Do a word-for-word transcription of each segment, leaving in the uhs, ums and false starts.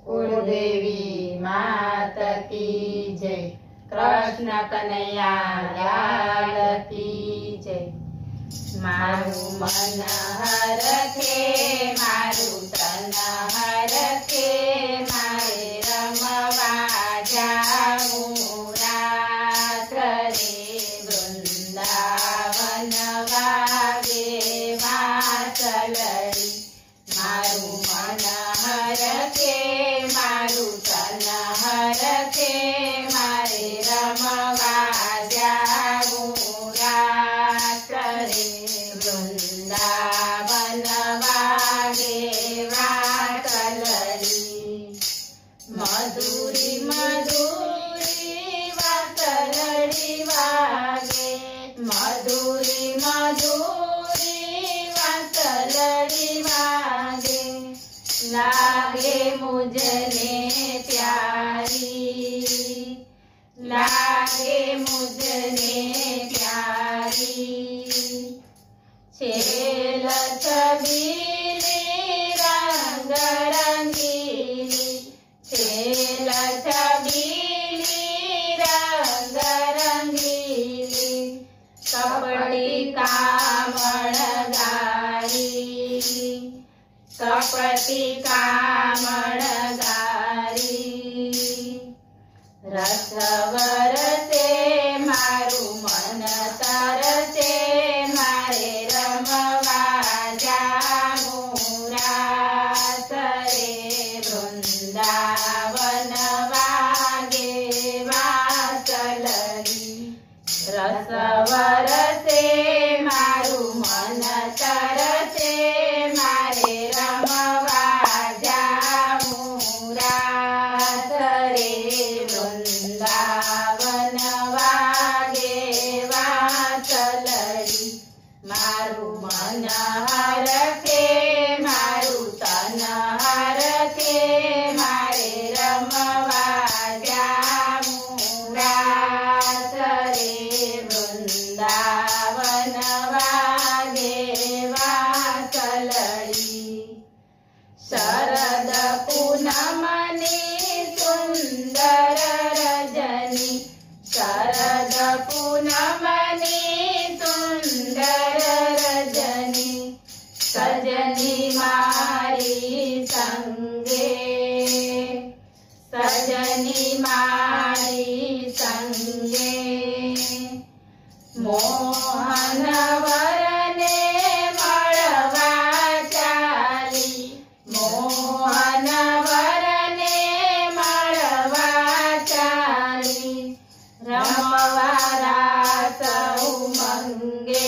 कुलदेवी मात की जय। कृष्ण कन्हैया लाल की जय। मारू मन हरखे मारू तन हरखे मारे रमवा जाऊं रात रे वृंदावन वागे वासलड़ी। मारू मन हरखे मारू तन हरखे मारे रमवा जाऊं रात रे वृंदावन वागे वासलड़ी। मधुरी मधुरी वासलड़ी वागे मधुरी मधुरी वासलड़ी वागे। लागे मुझने प्यारी लागे मुझने प्यारी। छेल छबीली रंग रंगीली छेल छबीली रंग रंगीली। कपटी कामण गारी कपटी कामण गारी। रसवर से मारू मन तरसे मारे रमवा जाऊं रात रे वृंदावन वागे वासलड़ी। रसवर से मारू मन तरसे मारे रमवा जाऊं रात रे वृंदावन वागे वासलड़ी। मारू मन हरखे मारू तन हरखे मारे रमवा जाऊं रात रे वृंदावन वागे वासलड़ी। शरद पूनमनी सुंदर रजनी शरद पूनमनी सुंदर रजनी। सजनी मारी संगे सजनी मारी संगे। मोहन वरने मळवा चाली मोहन वरने मळवा चाली। रमवा रास उमंगे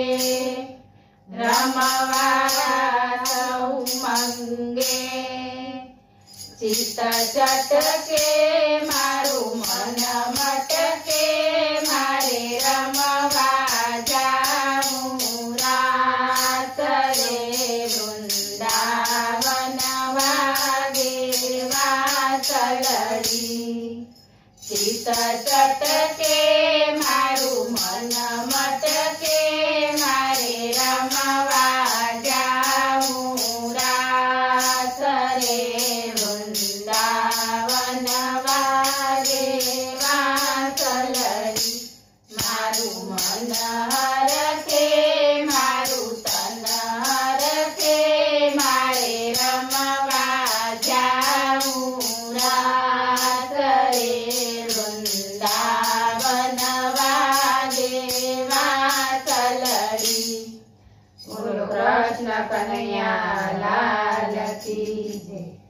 रमवा रास उमंगे। चित चटके मारू मन मटके मारे रमवा जाऊं रात रे वृंदावन वागे वासलड़ी। चित चटके मारू मन मटके मारे रमवा जाऊं रात रे वृंदावन वागे वासलड़ी। मारू मन हरखे मारू तन हरखे मारे रमवा जाऊं रात रे वृंदावन वागे वासलड़ी। बोलो कृष्ण कन्हैया लाल की जय।